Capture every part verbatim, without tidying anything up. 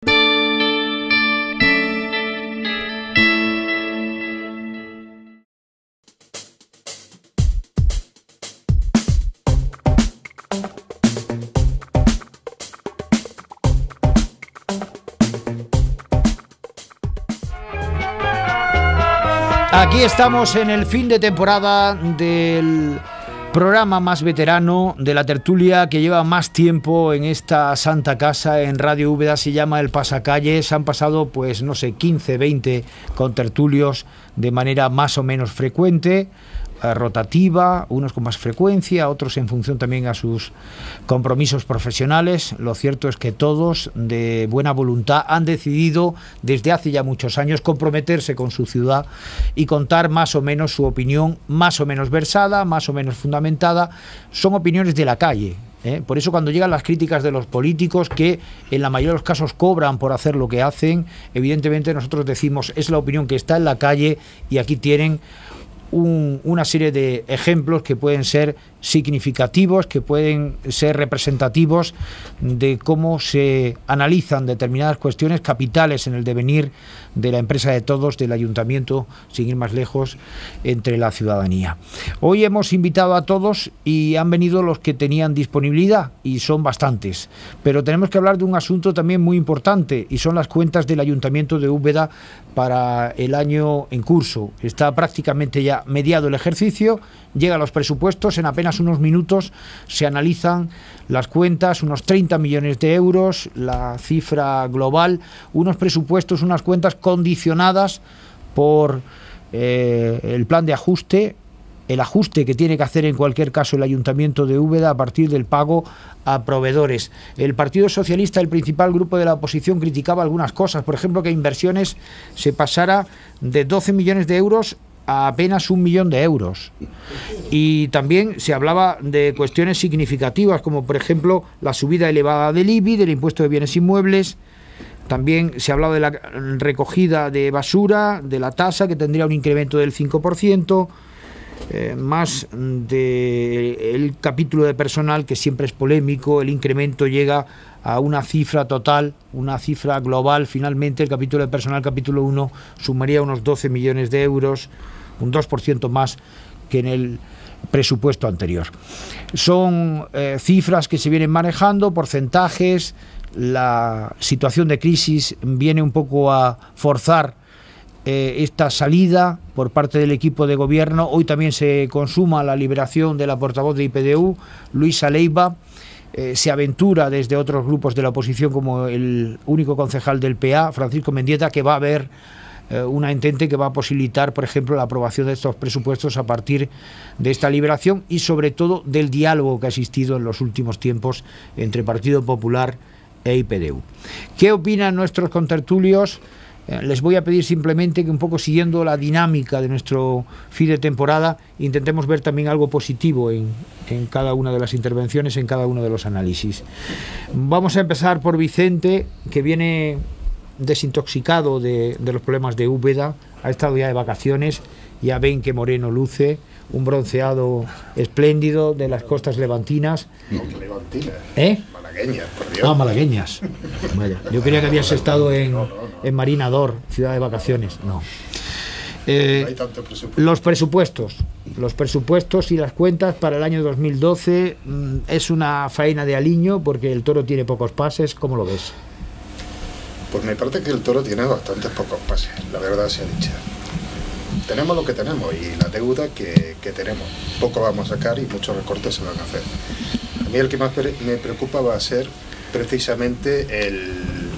Aquí estamos en el fin de temporada del programa más veterano de la tertulia que lleva más tiempo en esta santa casa en Radio Úbeda. Se llama El Pasacalles. Han pasado, pues no sé, quince, veinte contertulios de manera más o menos frecuente, rotativa, unos con más frecuencia, otros en función también a sus compromisos profesionales. Lo cierto es que todos, de buena voluntad, han decidido desde hace ya muchos años comprometerse con su ciudad y contar más o menos su opinión, más o menos versada, más o menos fundamentada. Son opiniones de la calle, ¿eh? Por eso cuando llegan las críticas de los políticos, que en la mayoría de los casos cobran por hacer lo que hacen, evidentemente nosotros decimos, es la opinión que está en la calle, y aquí tienen Un, una serie de ejemplos que pueden ser significativos, que pueden ser representativos de cómo se analizan determinadas cuestiones capitales en el devenir de la empresa de todos, del ayuntamiento, sin ir más lejos, entre la ciudadanía. Hoy hemos invitado a todos y han venido los que tenían disponibilidad, y son bastantes, pero tenemos que hablar de un asunto también muy importante, y son las cuentas del Ayuntamiento de Úbeda para el año en curso. Está prácticamente ya mediado el ejercicio, llegan los presupuestos, en apenas unos minutos se analizan las cuentas, unos treinta millones de euros, la cifra global, unos presupuestos, unas cuentas condicionadas por eh, el plan de ajuste, el ajuste que tiene que hacer en cualquier caso el Ayuntamiento de Úbeda a partir del pago a proveedores. El Partido Socialista, el principal grupo de la oposición, criticaba algunas cosas, por ejemplo, que inversiones se pasara de doce millones de euros a apenas un millón de euros. Y también se hablaba de cuestiones significativas, como por ejemplo la subida elevada del I B I, del impuesto de bienes inmuebles. También se hablaba de la recogida de basura, de la tasa, que tendría un incremento del cinco por ciento, eh, más del capítulo de personal, que siempre es polémico. El incremento llega a una cifra total, una cifra global. Finalmente el capítulo de personal, capítulo uno, sumaría unos doce millones de euros, un dos por ciento más que en el presupuesto anterior. Son eh, cifras que se vienen manejando, porcentajes. La situación de crisis viene un poco a forzar eh, esta salida por parte del equipo de gobierno. Hoy también se consuma la liberación de la portavoz de I P D U, Luisa Leiva. Eh, se aventura desde otros grupos de la oposición, como el único concejal del P A, Francisco Mendieta, que va a haber eh, una entente que va a posibilitar, por ejemplo, la aprobación de estos presupuestos a partir de esta liberación, y sobre todo del diálogo que ha existido en los últimos tiempos entre Partido Popular e I P D U. ¿Qué opinan nuestros contertulios? Eh, les voy a pedir simplemente que, un poco siguiendo la dinámica de nuestro fin de temporada, intentemos ver también algo positivo en, en cada una de las intervenciones, en cada uno de los análisis. Vamos a empezar por Vicente, que viene desintoxicado de, de los problemas de Úbeda, ha estado ya de vacaciones, ya ven que moreno luce, un bronceado espléndido de las costas levantinas. No, que levantinas. ¿Eh? Malagueñas, por Dios. Ah, malagueñas. Vaya, yo creía que habías estado en, no, no, no. en Marinador, ciudad de vacaciones. No. Eh, no hay tanto presupuesto. Los presupuestos, los presupuestos y las cuentas para el año dos mil doce mmm, es una faena de aliño, porque el Toro tiene pocos pases. ¿Cómo lo ves? Pues me parece que el Toro tiene bastantes pocos pases, la verdad sea dicha. Tenemos lo que tenemos y la deuda que, que tenemos. Poco vamos a sacar y muchos recortes se van a hacer. A mí el que más me preocupa va a ser precisamente el,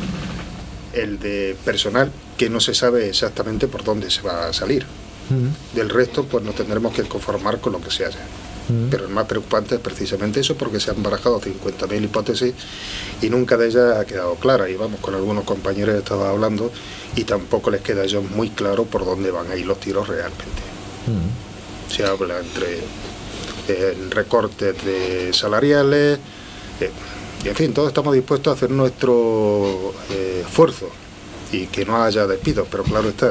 el de personal, que no se sabe exactamente por dónde se va a salir. Uh-huh. Del resto, pues nos tendremos que conformar con lo que se haya. Uh-huh. Pero el más preocupante es precisamente eso, porque se han barajado cincuenta mil hipótesis y nunca de ellas ha quedado clara. Y vamos, con algunos compañeros he estado hablando y tampoco les queda a ellos muy claro por dónde van a ir los tiros realmente. Uh-huh. Se habla entre eh, recortes de salariales, eh, y en fin, todos estamos dispuestos a hacer nuestro eh, esfuerzo y que no haya despidos, pero claro está,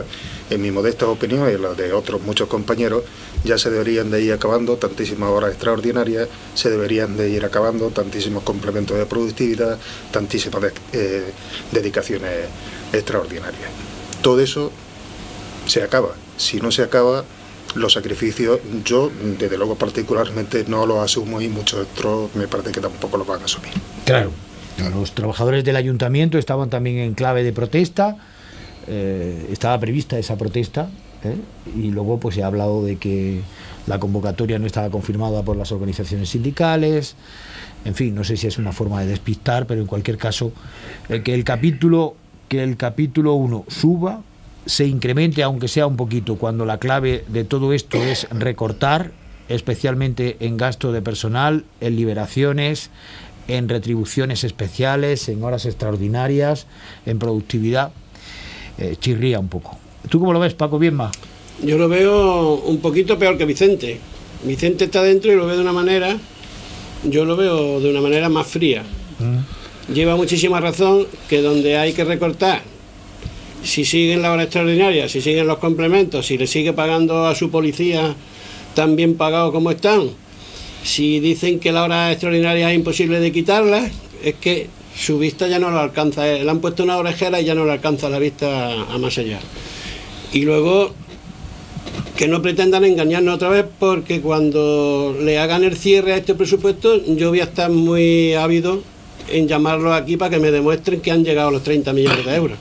en mi modesta opinión y la de otros muchos compañeros, ya se deberían de ir acabando tantísimas horas extraordinarias, se deberían de ir acabando tantísimos complementos de productividad, tantísimas de, eh, dedicaciones extraordinarias. Todo eso se acaba. Si no se acaba, los sacrificios, yo desde luego particularmente no los asumo y muchos otros me parece que tampoco los van a asumir. Claro, los trabajadores del ayuntamiento estaban también en clave de protesta, eh, estaba prevista esa protesta, ¿eh? Y luego pues se ha hablado de que la convocatoria no estaba confirmada por las organizaciones sindicales, en fin, no sé si es una forma de despistar, pero en cualquier caso, eh, que el capítulo que el capítulo uno suba, se incremente aunque sea un poquito, cuando la clave de todo esto es recortar, especialmente en gasto de personal, en liberaciones, en retribuciones especiales, en horas extraordinarias, en productividad, eh, chirría un poco. ¿Tú cómo lo ves, Paco Bienma? Yo lo veo un poquito peor que Vicente. Vicente está dentro y lo ve de una manera, yo lo veo de una manera más fría. Mm. Lleva muchísima razón que donde hay que recortar, si siguen la hora extraordinaria, si siguen los complementos, si le sigue pagando a su policía tan bien pagado como están, si dicen que la hora extraordinaria es imposible de quitarla, es que su vista ya no lo alcanza, le han puesto una orejera y ya no le alcanza la vista a más allá. Y luego que no pretendan engañarnos otra vez, porque cuando le hagan el cierre a este presupuesto yo voy a estar muy ávido en llamarlos aquí para que me demuestren que han llegado a los treinta millones de euros.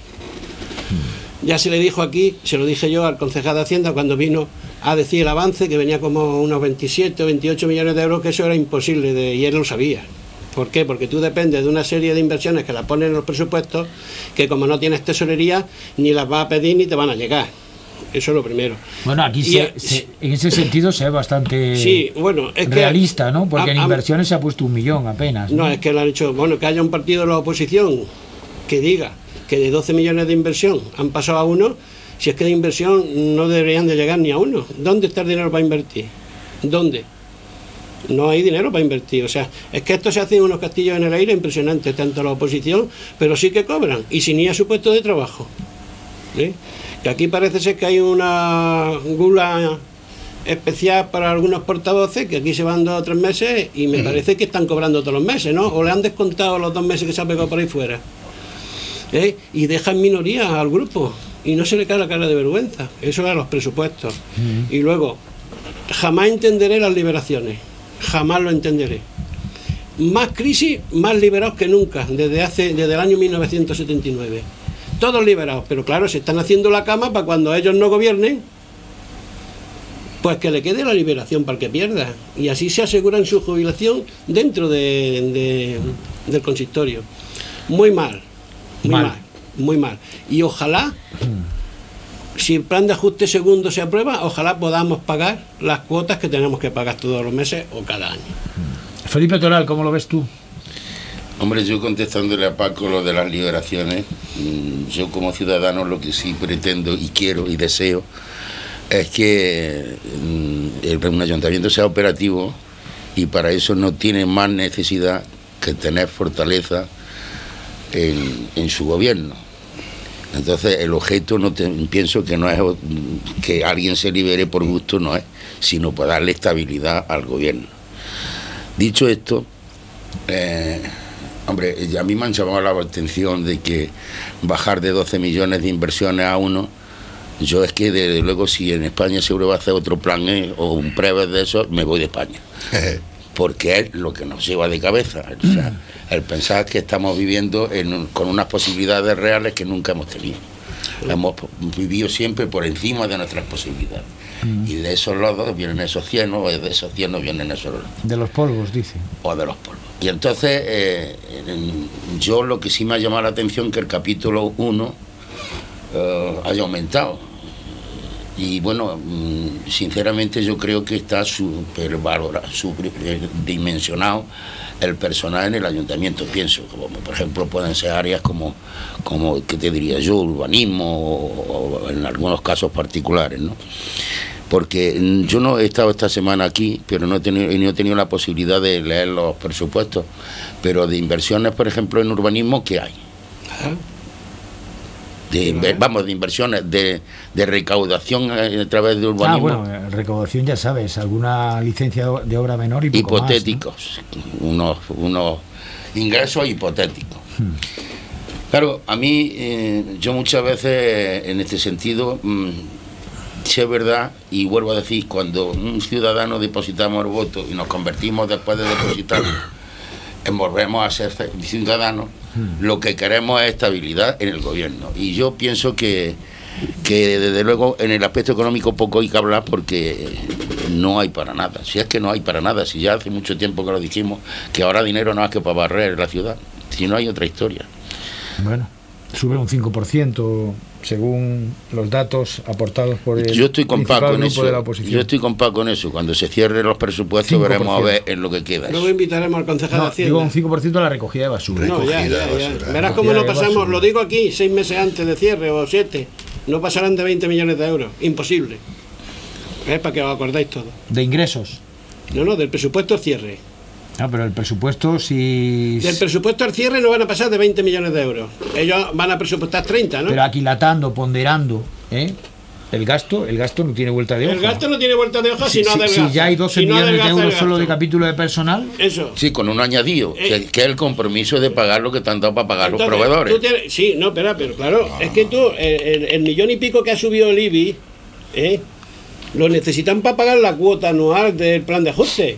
Ya se le dijo aquí, se lo dije yo al concejal de Hacienda cuando vino a decir el avance, que venía como unos veintisiete o veintiocho millones de euros, que eso era imposible, de, y él lo sabía. ¿Por qué? Porque tú dependes de una serie de inversiones que las ponen en los presupuestos, que como no tienes tesorería, ni las vas a pedir ni te van a llegar. Eso es lo primero. Bueno, aquí se, se, en ese sentido se ve bastante sí, bueno, es realista, que, ¿no? Porque a, en inversiones a, se ha puesto un millón apenas. No, no, es que lo han hecho, bueno, que haya un partido de la oposición que diga que de doce millones de inversión han pasado a uno, si es que de inversión no deberían de llegar ni a uno. ¿Dónde está el dinero para invertir? ¿Dónde? No hay dinero para invertir. O sea, es que esto se hace en unos castillos en el aire impresionantes, tanto la oposición, pero sí que cobran, y sin ir a su puesto de trabajo. ¿Sí? Que aquí parece ser que hay una gula especial para algunos portavoces, que aquí se van dos o tres meses y me parece que están cobrando todos los meses, ¿no? O le han descontado los dos meses que se ha pegado por ahí fuera. ¿Eh? Y deja en minoría al grupo y no se le cae la cara de vergüenza. Eso era los presupuestos. Uh-huh. Y luego, jamás entenderé las liberaciones, jamás lo entenderé. Más crisis, más liberados que nunca, desde hace desde el año mil novecientos setenta y nueve. Todos liberados, pero claro, se están haciendo la cama para cuando ellos no gobiernen, pues que le quede la liberación para el que pierda, y así se aseguran su jubilación dentro de, de, del consistorio. Muy mal. Muy mal. mal, muy mal. Y ojalá, si el plan de ajuste segundo se aprueba, ojalá podamos pagar las cuotas que tenemos que pagar todos los meses o cada año. Felipe Toral, ¿cómo lo ves tú? Hombre, yo contestándole a Paco lo de las liberaciones, yo como ciudadano lo que sí pretendo y quiero y deseo es que un ayuntamiento sea operativo, y para eso no tiene más necesidad que tener fortaleza En, en su gobierno. Entonces el objeto no te, pienso que no es que alguien se libere por gusto, no es, sino para darle estabilidad al gobierno. Dicho esto, eh, hombre, a mí me han llamado la atención de que bajar de doce millones de inversiones a uno, yo es que desde luego si en España seguro va a hacer otro plan E o un Preves de eso, me voy de España. Porque es lo que nos lleva de cabeza, o sea, el pensar que estamos viviendo en, con unas posibilidades reales que nunca hemos tenido. Hemos vivido siempre por encima de nuestras posibilidades. Mm. Y de esos lodos vienen esos cienos, o de esos cienos vienen esos lodos. De los polvos, dice. O de los polvos. Y entonces, eh, yo lo que sí me ha llamado la atención que el capítulo uno eh, haya aumentado. Y bueno, sinceramente yo creo que está supervalorado, superdimensionado el personal en el ayuntamiento, pienso, como por ejemplo pueden ser áreas como, como ¿qué te diría yo?, urbanismo o, o en algunos casos particulares, ¿no? Porque yo no he estado esta semana aquí, pero no he tenido, no he tenido la posibilidad de leer los presupuestos, pero de inversiones, por ejemplo, en urbanismo, ¿qué hay? de, vamos, de inversiones, de, de recaudación a través de urbanismo. Ah, bueno, recaudación ya sabes, alguna licencia de obra menor y poco hipotéticos, más, ¿no? unos, unos ingresos hipotéticos. Hmm. Claro, a mí, eh, yo muchas veces en este sentido, mmm, si es verdad, y vuelvo a decir, cuando un ciudadano depositamos el voto y nos convertimos después de depositarlo, volvemos a ser ciudadanos, lo que queremos es estabilidad en el gobierno. Y yo pienso que, que desde luego en el aspecto económico poco hay que hablar, porque no hay para nada. Si es que no hay para nada, si ya hace mucho tiempo que lo dijimos, que ahora dinero no es que para barrer la ciudad, si no hay otra historia. Bueno, sube un cinco por ciento según los datos aportados por el yo estoy con Paco en eso. De la oposición. Yo estoy con Paco en eso. Cuando se cierren los presupuestos cinco por ciento. Veremos a ver en lo que queda. Luego invitaremos al concejal no, de Hacienda. Digo un cinco por ciento de la recogida de basura. No, ya, ya, ya. Verás cómo no pasamos, lo digo aquí, seis meses antes de cierre o siete, no pasarán de veinte millones de euros. Imposible. Es para que os acordáis todo. ¿De ingresos? No, no, del presupuesto al cierre. Ah, pero el presupuesto si... Del presupuesto al cierre no van a pasar de veinte millones de euros. Ellos van a presupuestar treinta, ¿no? Pero aquilatando, ponderando, ¿eh? El gasto, el gasto no tiene vuelta de hoja. El gasto no tiene vuelta de hoja si, si no adelgaza. Si ya hay doce si no millones de euros el solo de capítulo de personal. Eso. Sí, con un añadido, eh, que, que es el compromiso de pagar lo que te han dado para pagar entonces, los proveedores. Tú tienes, sí, no, espera, pero claro, ah. es que tú, el, el, el millón y pico que ha subido el I B I, ¿eh? lo necesitan para pagar la cuota anual del plan de ajuste.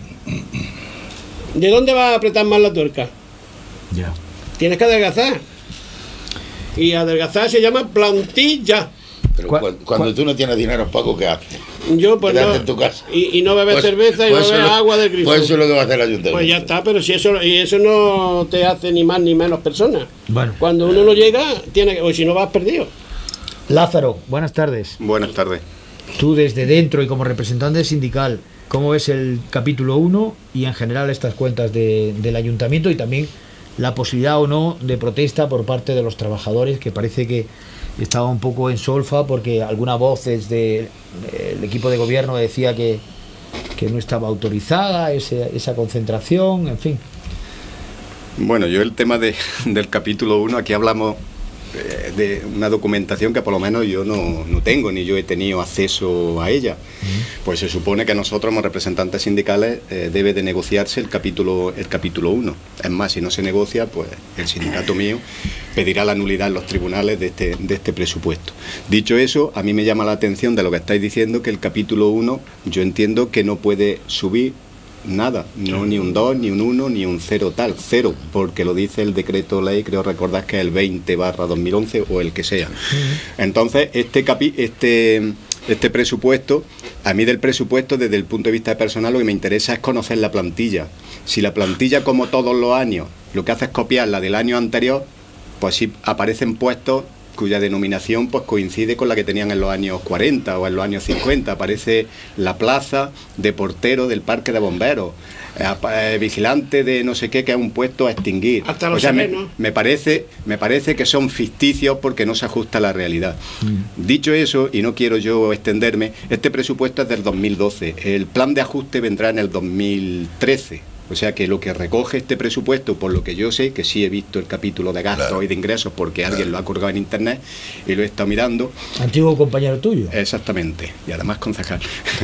¿De dónde vas a apretar más la tuerca? Ya. Tienes que adelgazar. Y adelgazar se llama plantilla. Pero cu cuando cu tú no tienes dinero, Paco, ¿qué haces? Yo, pues no. En tu casa. Y, y no bebes pues, cerveza y pues no bebes agua del grifo. Pues eso es lo que va a hacer el ayuntamiento. Pues ya está, pero si eso, y eso no te hace ni más ni menos persona. Bueno. Cuando uno no llega, tiene, o si no vas perdido. Lázaro, buenas tardes. Buenas tardes. Tú desde dentro y como representante sindical, ¿cómo ves el capítulo uno y en general estas cuentas de, del ayuntamiento y también la posibilidad o no de protesta por parte de los trabajadores, que parece que estaba un poco en solfa porque alguna voz desde el equipo de gobierno decía que, que no estaba autorizada ese, esa concentración, en fin? Bueno, yo el tema de, del capítulo uno, aquí hablamos de una documentación que por lo menos yo no, no tengo, ni yo he tenido acceso a ella. Uh-huh. Pues se supone que nosotros como representantes sindicales eh, debe de negociarse el capítulo el capítulo uno. Es más, si no se negocia, pues el sindicato mío pedirá la nulidad en los tribunales de este, de este presupuesto. Dicho eso, a mí me llama la atención de lo que estáis diciendo, que el capítulo uno yo entiendo que no puede subir nada, no ni un dos, ni un uno, ni un cero tal, cero, porque lo dice el decreto ley, creo recordar que es el veinte barra dos mil once o el que sea. Entonces, este capi este este presupuesto, a mí del presupuesto desde el punto de vista personal lo que me interesa es conocer la plantilla. Si la plantilla, como todos los años, lo que hace es copiar la del año anterior, pues sí aparecen puestos cuya denominación pues coincide con la que tenían en los años cuarenta o en los años cincuenta. Aparece la plaza de portero del parque de bomberos, eh, vigilante de no sé qué, que es un puesto a extinguir. Hasta los o sea, me, ¿no? me parece me parece que son ficticios porque no se ajusta a la realidad. Mm. Dicho eso, y no quiero yo extenderme, este presupuesto es del dos mil doce, el plan de ajuste vendrá en el dos mil trece. O sea que lo que recoge este presupuesto, por lo que yo sé, que sí he visto el capítulo de gastos claro. y de ingresos, porque claro. alguien lo ha colgado en internet y lo he estado mirando. Antiguo compañero tuyo. Exactamente, y además concejal.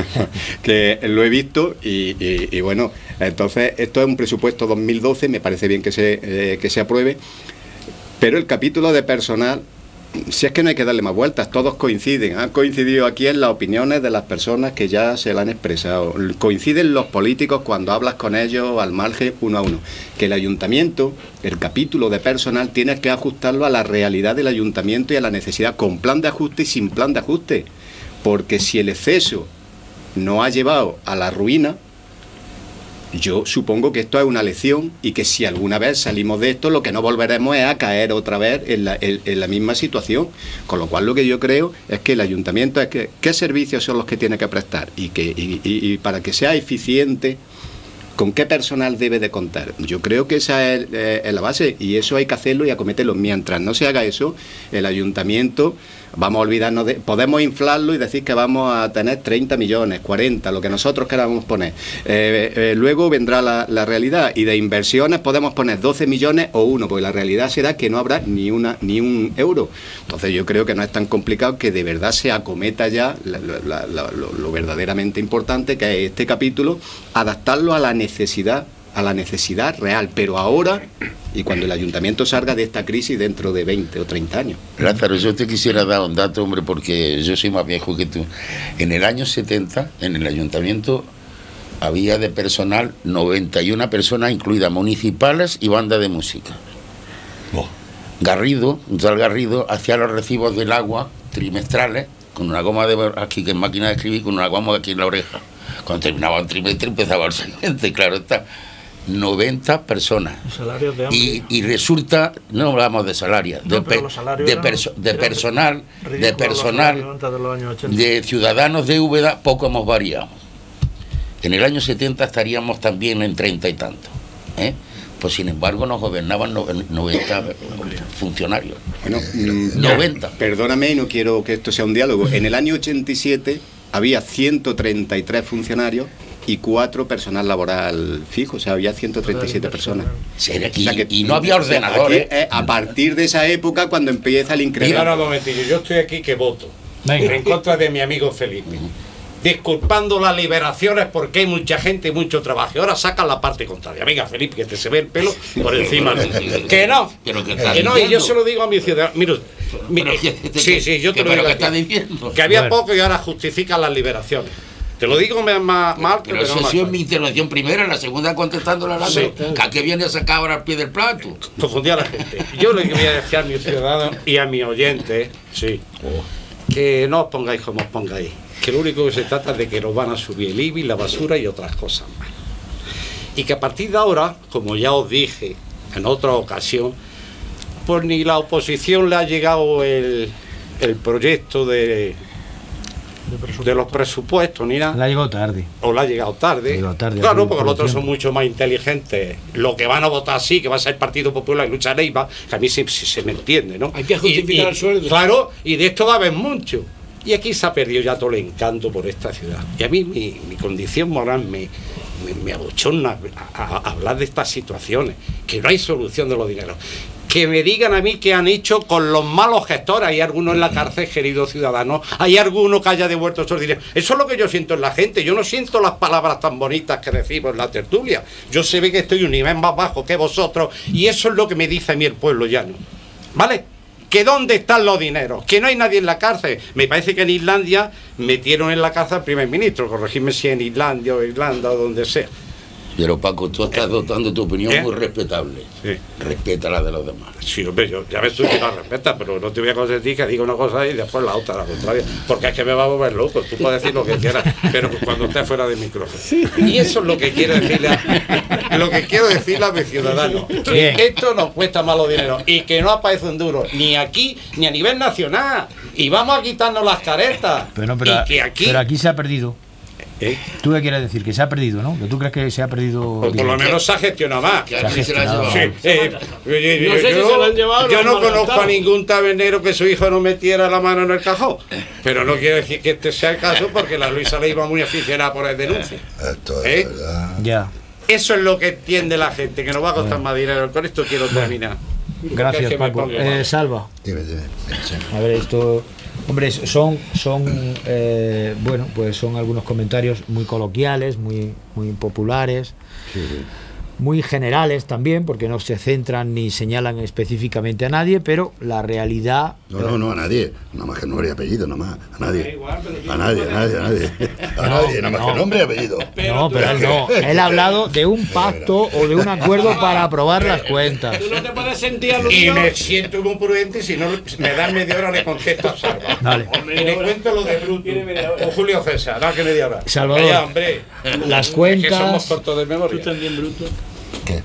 Que lo he visto y, y, y bueno, entonces esto es un presupuesto dos mil doce, me parece bien que se, eh, que se apruebe, pero el capítulo de personal, si es que no hay que darle más vueltas, todos coinciden, han coincidido aquí en las opiniones de las personas que ya se la han expresado, coinciden los políticos cuando hablas con ellos al margen uno a uno, que el ayuntamiento, el capítulo de personal tienes que ajustarlo a la realidad del ayuntamiento y a la necesidad, con plan de ajuste y sin plan de ajuste, porque si el exceso no ha llevado a la ruina, yo supongo que esto es una lección y que si alguna vez salimos de esto, lo que no volveremos es a caer otra vez en la, en, en la misma situación. Con lo cual lo que yo creo es que el ayuntamiento es que qué servicios son los que tiene que prestar y que y, y, y para que sea eficiente ¿Con qué personal debe de contar? Yo creo que esa es, eh, es la base, y eso hay que hacerlo y acometerlo. Mientras no se haga eso, el ayuntamiento, vamos a olvidarnos de... Podemos inflarlo y decir que vamos a tener treinta millones, cuarenta, lo que nosotros queramos poner. Eh, eh, luego vendrá la, la realidad, y de inversiones podemos poner doce millones o uno, porque la realidad será que no habrá ni una ni un euro. Entonces yo creo que no es tan complicado, que de verdad se acometa ya la, la, la, lo, lo verdaderamente importante, que es este capítulo, adaptarlo a la necesidad, a la necesidad real, pero ahora, y cuando el ayuntamiento salga de esta crisis dentro de veinte o treinta años. Lázaro, yo te quisiera dar un dato, hombre, porque yo soy más viejo que tú. En el año setenta, en el ayuntamiento, había de personal noventa y una personas, incluidas municipales y banda de música. Oh. Garrido, un tal Garrido, hacía los recibos del agua trimestrales, con una goma de aquí, que es máquina de escribir, con una goma aquí en la oreja. Cuando terminaba un trimestre empezaba el siguiente, claro está. noventa personas. De y, y resulta, no hablamos de salarios, no, de, pe, de, perso, de personal, de personal, de, de ciudadanos de Úbeda, poco hemos variado. En el año setenta estaríamos también en treinta y tantos, ¿eh? Pues sin embargo nos gobernaban noventa funcionarios. Bueno, noventa. Perdóname, y no quiero que esto sea un diálogo. En el año ochenta y siete había ciento treinta y tres funcionarios y cuatro personal laboral fijo, o sea, había ciento treinta y siete personas. Sí, y, o sea que, y no había ordenadores. ¿Eh? A partir de esa época, cuando empieza el incremento. Mira, un momentillo, yo estoy aquí que voto. Venga. En contra de mi amigo Felipe. Disculpando las liberaciones porque hay mucha gente y mucho trabajo. Y ahora sacan la parte contraria. Venga, Felipe, que te se ve el pelo por encima. Que no, pero que, que no, y yo se lo digo a mi ciudadano. Mira, mira sí, sí, yo te lo digo. Que está diciendo. Que había bueno. poco y ahora justifican las liberaciones. Te lo digo más, más alto, pero, pero esa ha sido mi intervención primera, en la segunda contestando la sí. ¿Que a qué viene a sacar ahora al pie del plato? Confundí a la gente. Yo lo que voy a decir a mis ciudadanos y a mis oyentes, sí, que no os pongáis como os pongáis. Que lo único que se trata es de que nos van a subir el I B I, la basura y otras cosas más. Y que a partir de ahora, como ya os dije en otra ocasión, pues ni la oposición le ha llegado el, el proyecto de, de los presupuestos, ni nada. Le ha llegado tarde. O le ha llegado tarde. Ha llegado tarde claro, porque los otros son mucho más inteligentes. Lo que van a votar sí, que va a ser el Partido Popular y Lucha Leiva, que a mí sí, sí se me entiende, ¿no? Hay que justificar y, y, el sueldo. Claro, y de esto va a haber mucho. Y aquí se ha perdido ya todo el encanto por esta ciudad. Y a mí mi, mi condición moral me, me, me abochona a, a, a hablar de estas situaciones, que no hay solución de los dineros. Que me digan a mí qué han hecho con los malos gestores. Hay algunos en la cárcel, queridos ciudadanos, hay alguno que haya devuelto esos dineros. Eso es lo que yo siento en la gente. Yo no siento las palabras tan bonitas que decimos en la tertulia. Yo sé que estoy un nivel más bajo que vosotros, y eso es lo que me dice a mí el pueblo llano. ¿Vale? ¿Que dónde están los dineros? Que no hay nadie en la cárcel. Me parece que en Islandia metieron en la cárcel al primer ministro. Corregidme si en Islandia o Irlanda o donde sea. Pero Paco, tú estás dotando tu opinión ¿Eh? muy respetable. Sí. Respeta la de los demás. Sí, hombre, yo, ya ves tú que la respetas, pero no te voy a consentir que diga una cosa y después la otra, la contraria. Porque es que me va a volver loco. Tú puedes decir lo que quieras, pero cuando estés fuera de micrófono. Sí. Y eso es lo que quiero decirle a, lo que quiero decirle a mis ciudadanos. Que Bien. Esto nos cuesta malo dinero y que no aparece un duro, ni aquí, ni a nivel nacional. Y vamos a quitarnos las caretas. Pero, no, pero, y que aquí, pero aquí se ha perdido. ¿Eh? ¿Tú qué quieres decir? Que se ha perdido, ¿no? ¿Que tú crees que se ha perdido? Pues por lo menos se ha gestionado más. Se ha gestionado. Sí. Eh, yo, no sé yo, si se lo han llevado, yo no conozco a ningún tabernero que su hijo no metiera la mano en el cajón. Pero no quiere decir que este sea el caso, porque la Luisa le iba muy aficionada por el denuncio. Esto es ¿Eh? verdad. Ya. Eso es lo que entiende la gente, que nos va a costar más dinero. Con esto quiero terminar. Gracias, Paco. Eh, Salva. Dime, dime. A ver, esto... Hombre, son, son eh, bueno, pues son algunos comentarios muy coloquiales, muy, muy populares, sí, sí. muy generales también, porque no se centran ni señalan específicamente a nadie, pero la realidad... No, no, no, a nadie, nada más que nombre y apellido, nada más, a nadie, a nadie, a nadie, a nadie, a nadie, nada más que nombre y apellido. No, pero él no, él ha hablado de un pacto o de un acuerdo para aprobar las cuentas. Tú no te puedes sentir aludido. Y me siento muy prudente, si no me dan media hora le contesto a Salva. Dale. Y le cuento lo de Bruto o Julio César, no, que media hora. Salvador, Vaya, hombre, las cuentas... que somos cortos de memoria. Tú también, Bruto. ¿Qué?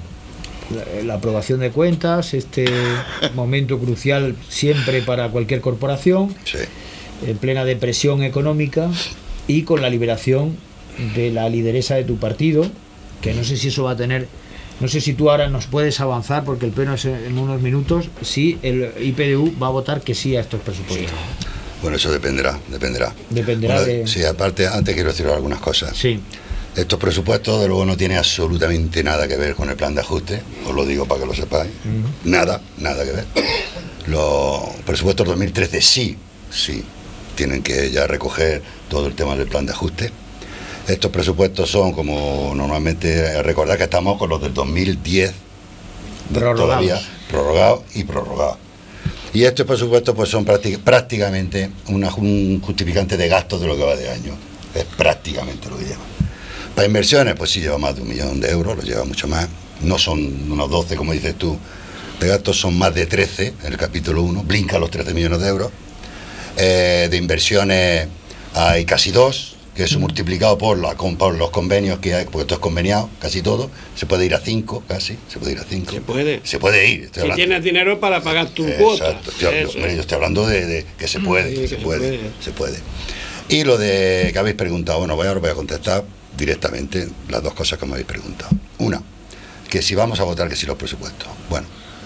La, la aprobación de cuentas, este momento crucial siempre para cualquier corporación, sí. en plena depresión económica y con la liberación de la lideresa de tu partido, que no sé si eso va a tener, no sé si tú ahora nos puedes avanzar, porque el pleno es en unos minutos, si el I P D U va a votar que sí a estos presupuestos. Bueno, eso dependerá, dependerá. Dependerá bueno, de... Sí, aparte, antes quiero decir algunas cosas. Sí. Estos presupuestos, de luego, no tienen absolutamente nada que ver con el plan de ajuste, os lo digo para que lo sepáis. Uh-huh. Nada, nada que ver. Los presupuestos dos mil trece sí, sí, tienen que ya recoger todo el tema del plan de ajuste. Estos presupuestos son, como normalmente, recordad que estamos con los del dos mil diez, todavía prorrogados y prorrogados. Y estos presupuestos pues son prácticamente una, un justificante de gastos de lo que va de año. Es prácticamente lo que lleva. Para inversiones, pues sí lleva más de un millón de euros, lo lleva mucho más. No son unos doce, como dices tú. De gastos son más de trece en el capítulo uno, brinca los trece millones de euros. Eh, de inversiones hay casi dos, que eso multiplicado por, la, por los convenios que hay, porque esto es conveniado, casi todo, se puede ir a cinco, casi, se puede ir a cinco. Se puede. Se puede ir. Estoy si tienes dinero para pagar tu eh, cuota. Exacto, estoy, yo, yo estoy hablando de, de que se puede, sí, que se, que puede, se puede, se puede. Y lo de que habéis preguntado, bueno, voy ahora voy a contestar directamente las dos cosas que me habéis preguntado. Una, que si vamos a votar que si los presupuestos. Bueno,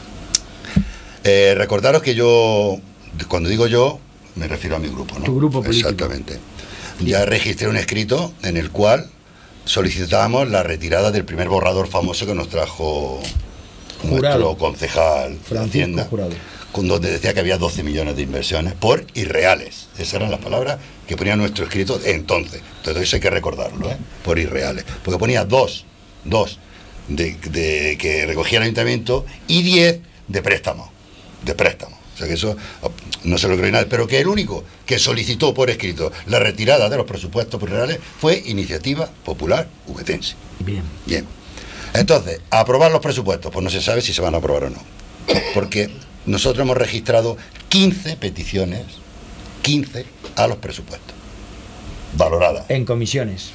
eh, recordaros que yo, cuando digo yo, me refiero a mi grupo, ¿no? Tu grupo político. Exactamente. Ya registré un escrito en el cual solicitábamos la retirada del primer borrador famoso que nos trajo Jurado. Nuestro concejal de Hacienda, Jurado. Con donde decía que había doce millones de inversiones por irreales. Esas eran las palabras que ponía nuestro escrito entonces. Entonces eso hay que recordarlo, ¿eh? Por irreales. Porque ponía dos, dos de, de que recogía el ayuntamiento y diez de préstamo, de préstamo. O sea que eso no se lo cree nadie, pero que el único que solicitó por escrito la retirada de los presupuestos reales fue Iniciativa Popular Ubetense. Bien. Bien. Entonces, ¿a aprobar los presupuestos? Pues no se sabe si se van a aprobar o no. Porque nosotros hemos registrado quince peticiones, quince a los presupuestos. Valoradas. En comisiones.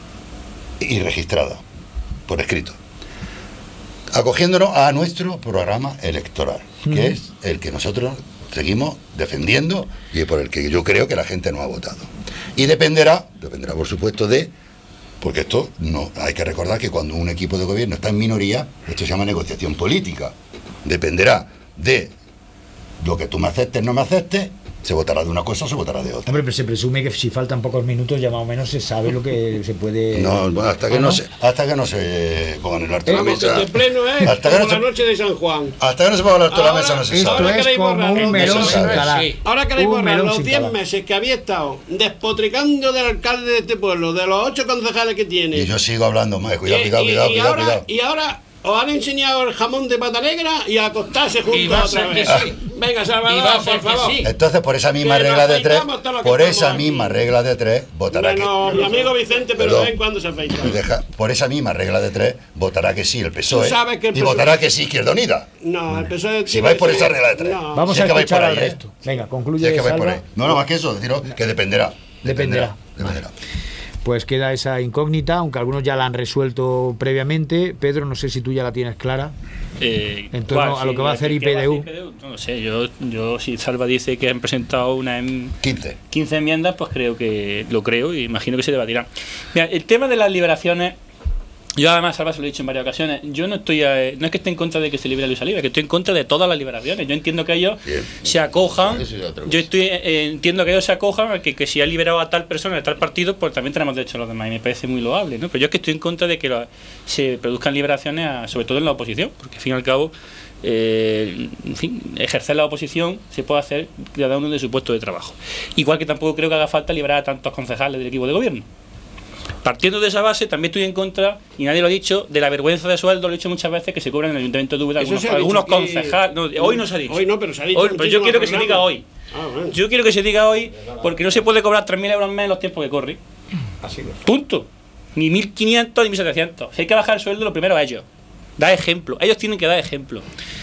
Y registradas, por escrito. Acogiéndonos a nuestro programa electoral, que mm. es el que nosotros seguimos defendiendo y por el que yo creo que la gente no ha votado. Y dependerá, dependerá por supuesto de, porque esto no hay que recordar que cuando un equipo de gobierno está en minoría, esto se llama negociación política. Dependerá de lo que tú me aceptes, no me aceptes, se votará de una cosa o se votará de otra. Hombre, pero se presume que si faltan pocos minutos ya más o menos se sabe lo que se puede... No, bueno, hasta que ¿Ah, no, no se hasta que no se pongan el alto de la mesa. Vamos, que pleno es hasta que no se, la noche de San Juan. Hasta que no se ponga el alto de la mesa no se esto sabe. Esto es como un melón sin calar. Sí. Ahora queréis borrar los diez meses que había estado despotricando del alcalde de este pueblo, de los ocho concejales que tiene. Y yo sigo hablando más, cuidado, cuidado, y, cuidado, y, cuidado, ahora, cuidado. Y ahora... os han enseñado el jamón de pata negra y a acostarse juntos otra vez. Sí. Venga, Salvador, por favor. Sí. Entonces, por esa misma que regla de tres, por esa misma aquí. regla de tres, votará bueno, que... mi amigo Vicente, pero Perdón, ven cuando se afeita. Deja, por esa misma regla de tres, votará que sí el P S O E sabes que el y P S O E... votará que sí Izquierda Unida. No, el P S O E... Si vais por esa regla de tres. No. Vamos si a escuchar al resto. ¿eh? Venga, concluye. Si es que vais por ahí. No, no, más que eso, deciros que dependerá. Dependerá. Dependerá. dependerá. Pues queda esa incógnita, aunque algunos ya la han resuelto previamente. Pedro, no sé si tú ya la tienes clara. Eh, en torno ¿cuál? a lo que va a hacer I P D U. No lo sé, yo, yo si Salva dice que han presentado una quince. quince enmiendas, pues creo que lo creo y imagino que se debatirán. Mira, el tema de las liberaciones, yo además, Salva, se lo he dicho en varias ocasiones, yo no estoy a, no es que esté en contra de que se libere Luisa Libre, que estoy en contra de todas las liberaciones. Yo entiendo que ellos bien, se acojan, yo estoy eh, entiendo que ellos se acojan a que, que si ha liberado a tal persona de tal partido, pues también tenemos derecho a los demás, y me parece muy loable, ¿no? Pero yo es que estoy en contra de que lo, se produzcan liberaciones, a, sobre todo en la oposición, porque al fin y al cabo, eh, en fin, ejercer la oposición se puede hacer cada uno de su puesto de trabajo. Igual que tampoco creo que haga falta liberar a tantos concejales del equipo de gobierno. Partiendo de esa base, también estoy en contra, y nadie lo ha dicho, de la vergüenza de sueldo, lo he dicho muchas veces, que se cobran en el Ayuntamiento de Úbeda algunos, algunos concejales. No, hoy no se ha dicho. Hoy no, pero se ha dicho. Hoy, pero yo quiero que se diga hoy. Ah, bueno. Yo quiero que se diga hoy, porque no se puede cobrar tres mil euros más en los tiempos que corre. Así es. Punto. Ni mil quinientos ni mil setecientos. Si hay que bajar el sueldo, lo primero a ellos. Da ejemplo. Ellos tienen que dar ejemplo.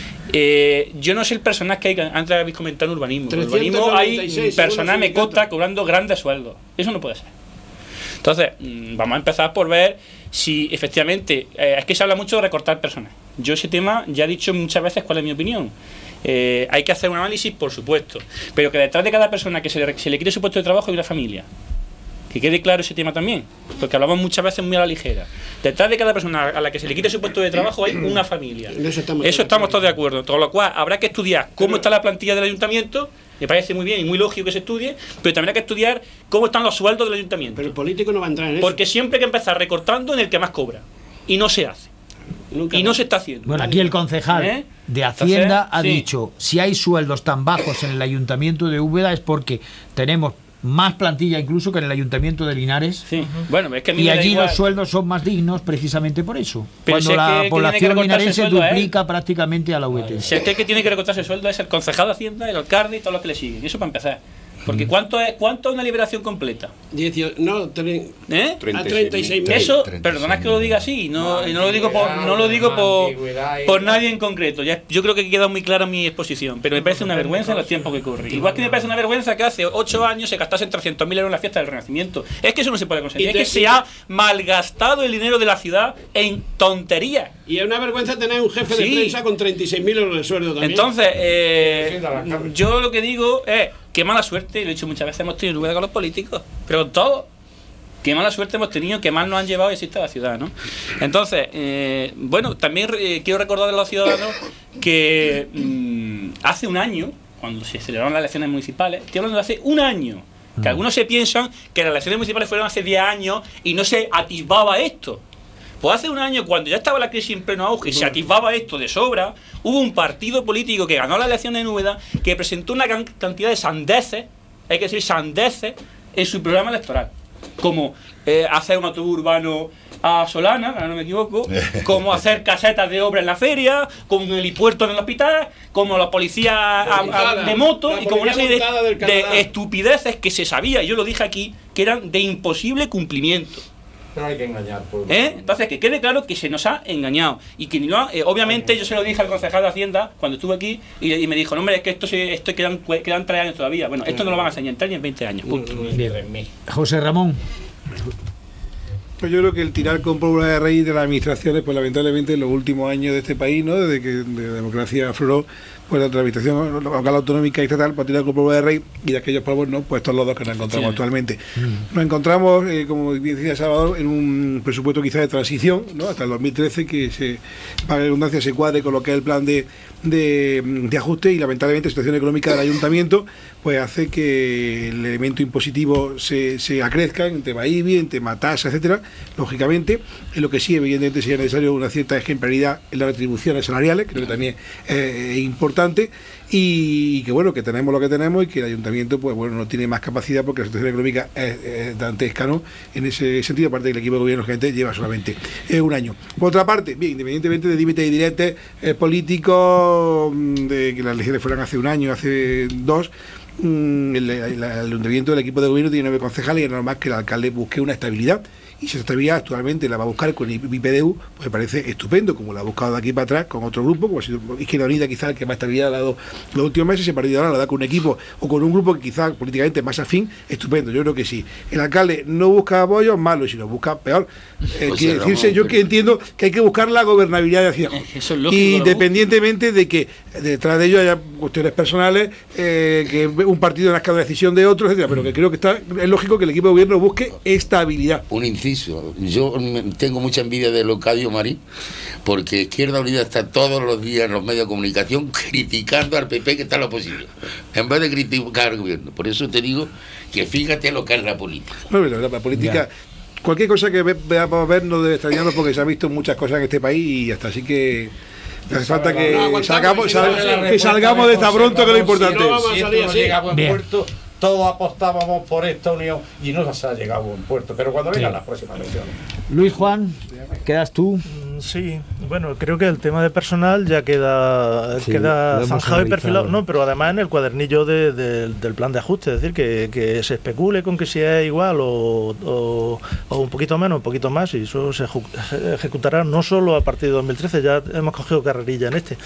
Eh, yo no sé el personaje que hay, antes habéis comentado en urbanismo. En urbanismo hay personas me consta cobrando grandes sueldos. Eso no puede ser. Entonces, vamos a empezar por ver si efectivamente, eh, es que se habla mucho de recortar personas. Yo ese tema ya he dicho muchas veces cuál es mi opinión. Eh, hay que hacer un análisis, por supuesto, pero que detrás de cada persona que se le, se le quite su puesto de trabajo hay una familia. Que quede claro ese tema también, porque hablamos muchas veces muy a la ligera. Detrás de cada persona a la que se le quite su puesto de trabajo hay una familia. Eso estamos, Eso estamos todos de acuerdo. Con lo cual habrá que estudiar cómo pero, está la plantilla del ayuntamiento. Me parece muy bien y muy lógico que se estudie, pero también hay que estudiar cómo están los sueldos del ayuntamiento. Pero el político no va a entrar en eso. Porque siempre hay que empezar recortando en el que más cobra. Y no se hace. Nunca y no se está haciendo. Bueno, aquí el concejal ¿Eh? de Hacienda Entonces, ha sí. dicho, si hay sueldos tan bajos en el ayuntamiento de Úbeda es porque tenemos más plantilla incluso que en el ayuntamiento de Linares. Sí. Bueno, es que a mí y me da allí igual. Los sueldos son más dignos precisamente por eso. Pero cuando si la que, población que linarense duplica prácticamente a la U E T. Si es que el que tiene que recortarse el sueldo es el concejal de Hacienda, el alcalde y todos los que le siguen. Eso para empezar. Porque ¿cuánto es cuánto es una liberación completa? dieciocho, no, tre, ¿Eh? a treinta y seis mil. Eso, perdonad que lo diga así, no, no lo digo por, no lo digo por, por nadie en concreto. Ya, yo creo que queda muy clara mi exposición, pero me parece una vergüenza los tiempos que corren. Igual que me parece una vergüenza que hace ocho años se gastasen trescientos mil euros en la fiesta del Renacimiento. Es que eso no se puede conseguir. Es que se ha malgastado el dinero de la ciudad en tonterías. Y es una vergüenza tener un jefe de sí. prensa con treinta y seis mil euros de sueldo también. Entonces, eh, yo lo que digo es qué mala suerte, y lo he dicho muchas veces, hemos tenido con los políticos, pero con todo. Qué mala suerte hemos tenido, qué mal nos han llevado y existe la ciudad, ¿no? Entonces, eh, bueno, también eh, quiero recordar a los ciudadanos que mmm, hace un año, cuando se celebraron las elecciones municipales, estoy hablando de hace un año, que algunos se piensan que las elecciones municipales fueron hace diez años y no se atisbaba esto. Pues hace un año, cuando ya estaba la crisis en pleno auge y se atisbaba esto de sobra, hubo un partido político que ganó las elecciones en Úbeda que presentó una gran cantidad de sandeces, hay que decir sandeces, en su programa electoral. Como eh, hacer un autobús urbano a Solana, no me equivoco, como hacer casetas de obra en la feria, como un helipuerto en el hospital, como la policía a, a, de moto, y como una serie de, de estupideces que se sabía, y yo lo dije aquí, que eran de imposible cumplimiento. No hay que engañar, pues. ¿Eh? Entonces, que quede claro que se nos ha engañado. Y que no, eh, obviamente, yo se lo dije al concejal de Hacienda cuando estuve aquí y, y me dijo: no, hombre, es que esto, se, esto quedan, quedan tres años todavía. Bueno, esto no lo van a hacer ni en tres ni en veinte años. Punto. Bien. José Ramón. Pues yo creo que el tirar con pólvora de raíz de las administraciones, pues lamentablemente en los últimos años de este país, ¿no? Desde que de la democracia afloró, pues la administración local, autonómica y estatal, pues tirar con pólvora de raíz, y de aquellos polvos, ¿no? Pues todos los dos que nos encontramos sí. actualmente. Mm. Nos encontramos, eh, como bien decía Salvador, en un presupuesto quizás de transición, ¿no? Hasta el dos mil trece, que se, para la redundancia, se cuadre con lo que es el plan de, de, de ajuste, y lamentablemente la situación económica del ayuntamiento pues hace que el elemento impositivo se, se acrezca en tema I B I, en tema tasa, etcétera, lógicamente. En lo que sí, evidentemente, sería necesario una cierta ejemplaridad en las retribuciones salariales, creo que también es importante, y que bueno, que tenemos lo que tenemos y que el ayuntamiento pues bueno no tiene más capacidad porque la situación económica es, es dantesca, ¿no? En ese sentido, aparte del equipo de gobierno, gente lleva solamente eh, un año. Por otra parte, bien, independientemente de límites y diretes eh, políticos, de que las elecciones fueran hace un año, hace dos, el, el, el ayuntamiento del equipo de gobierno tiene nueve concejales y es normal que el alcalde busque una estabilidad, y si esa estabilidad actualmente la va a buscar con el I P D U, pues me parece estupendo, como la ha buscado de aquí para atrás con otro grupo, como ha sido Izquierda Unida, quizás el que más estabilidad ha dado los últimos meses, y a partir de ahora la da con un equipo o con un grupo que quizás políticamente más afín, estupendo. Yo creo que sí. El alcalde no busca apoyo, malo, y si lo busca, peor. Eh, pues quiere decirse, Ramón, yo que entiendo que hay que buscar la gobernabilidad de Hacienda, eso es lógico, y independientemente de que detrás de ello haya cuestiones personales, eh, que un partido nazca de decisión de otro, etcétera, pero que creo que está, es lógico que el equipo de gobierno busque estabilidad. Un inciso. Yo tengo mucha envidia de Locadio Marín, porque Izquierda Unida está todos los días en los medios de comunicación criticando al P P, que está en la oposición, en vez de criticar al gobierno. Por eso te digo que fíjate lo que es la política. No, la, la política... Ya. Cualquier cosa que veamos ver no debe extrañarnos, porque se han visto muchas cosas en este país y hasta así que hace falta que no, salgamos, sal, que salgamos de esta pronto, que es lo importante. Si, no vamos a salir si esto no llega a buen puerto, todos apostábamos por esta unión y no se ha llegado a buen puerto, pero cuando vengan sí. las próximas elecciones. Luis Juan, ¿quedas tú? Sí, bueno, creo que el tema de personal ya queda, sí, queda zanjado y perfilado, no, pero además en el cuadernillo de, de, del plan de ajuste, es decir, que, que se especule con que si es igual o, o, o un poquito menos, un poquito más, y eso se ejecutará no solo a partir de dos mil trece, ya hemos cogido carrerilla en este.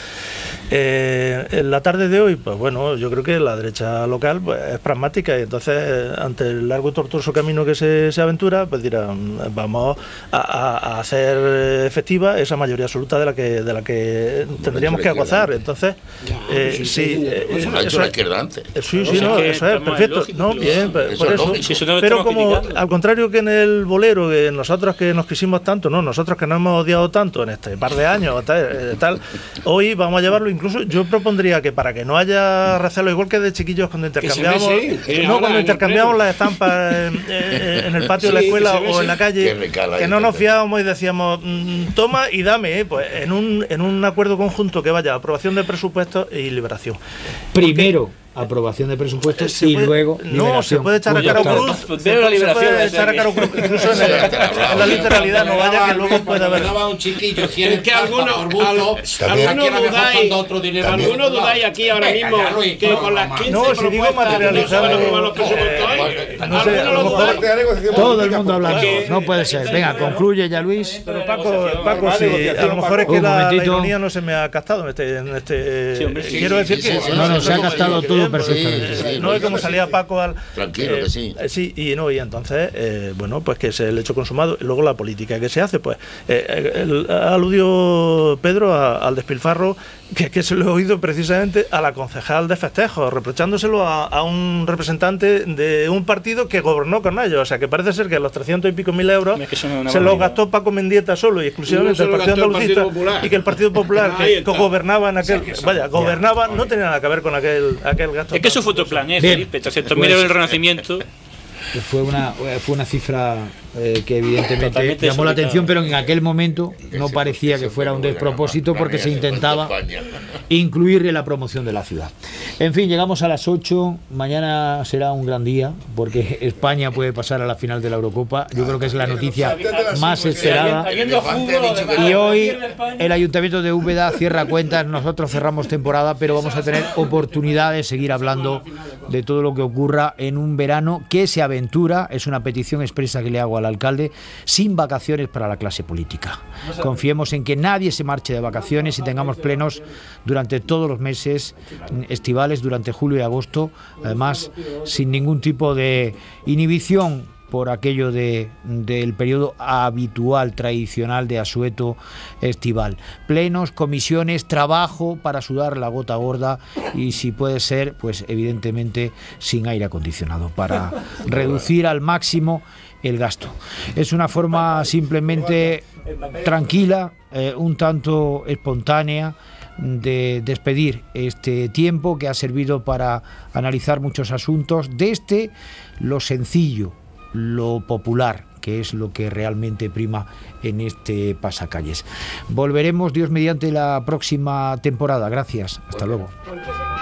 Eh, en la tarde de hoy, pues bueno, yo creo que la derecha local pues, es pragmática, y entonces ante el largo y tortuoso camino que se, se aventura, pues dirán, vamos a, a, a hacer efectiva legislativa esa mayoría absoluta de la que de la que tendríamos que gozar. Entonces, eh, sí, eso lo ha hecho la izquierda antes. Sí, sí, no, eso es perfecto. No, bien, por eso. Pero como al contrario que en el bolero, que nosotros que nos quisimos tanto, no, nosotros que nos hemos odiado tanto en este par de años, tal, tal, hoy vamos a llevarlo. Incluso yo propondría que para que no haya recelo, igual que de chiquillos cuando intercambiamos, sí, sí, no cuando intercambiamos las estampas en, en el patio sí, de la escuela o en la calle, que no nos fiábamos y decíamos toma y dame, eh, pues en un en un acuerdo conjunto que vaya aprobación de presupuestos y liberación. Primero porque aprobación de presupuestos y puede, luego liberación. No, se puede echar a Caro Cruz. Se puede, se puede echar a Caro Cruz, incluso en, el, en la literalidad, no vaya que luego puede haber. Un chiquillo, es que algunos dudáis, algunos dudáis aquí ahora mismo que con las quince no, si digo materializando los presupuestos, no sé, a lo mejor todo el mundo hablando, no puede ser. Venga, concluye ya Luis. Pero Paco, Paco, sí, a lo mejor es que la ironía no se me ha captado en este, en este. Quiero decir que no, no se ha captado todo. perfectamente. Sí, sí, no es como salía Paco al... Tranquilo, eh, que sí. Sí, y no, y entonces, eh, bueno, pues que es el hecho consumado. Luego la política que se hace, pues, eh, el, aludió Pedro a, al despilfarro, que, que se lo he oído precisamente a la concejal de festejos, reprochándoselo a, a un representante de un partido que gobernó con ellos. O sea, que parece ser que los trescientos y pico mil euros es que se los gastó Paco Mendieta solo y exclusivamente no el Partido Andalucista, y que el Partido Popular, que, que gobernaba en aquel... Vaya, gobernaba, no tenía nada que ver con aquel, aquel gasto. Es que eso fue otro plan, ¿eh, Felipe? trescientos mil euros del Renacimiento. Fue una, fue una cifra eh, que evidentemente totalmente llamó la atención, pero en aquel momento no parecía que fuera un despropósito porque se intentaba incluir en la promoción de la ciudad. En fin, llegamos a las ocho, mañana será un gran día porque España puede pasar a la final de la Eurocopa, yo creo que es la noticia más esperada, y hoy el Ayuntamiento de Úbeda cierra cuentas, nosotros cerramos temporada, pero vamos a tener oportunidad de seguir hablando de todo lo que ocurra en un verano que se aventura, es una petición expresa que le hago al alcalde, sin vacaciones para la clase política. Confiemos en que nadie se marche de vacaciones y tengamos plenos durante todos los meses estivales, durante julio y agosto, además sin ningún tipo de inhibición por aquello de del periodo habitual, tradicional de asueto estival. Plenos, comisiones, trabajo para sudar la gota gorda y si puede ser, pues evidentemente sin aire acondicionado, para reducir al máximo el gasto. Es una forma simplemente tranquila, eh, un tanto espontánea, de despedir este tiempo que ha servido para analizar muchos asuntos, desde lo sencillo, lo popular, que es lo que realmente prima en este pasacalles. Volveremos, Dios mediante, la próxima temporada. Gracias, hasta luego.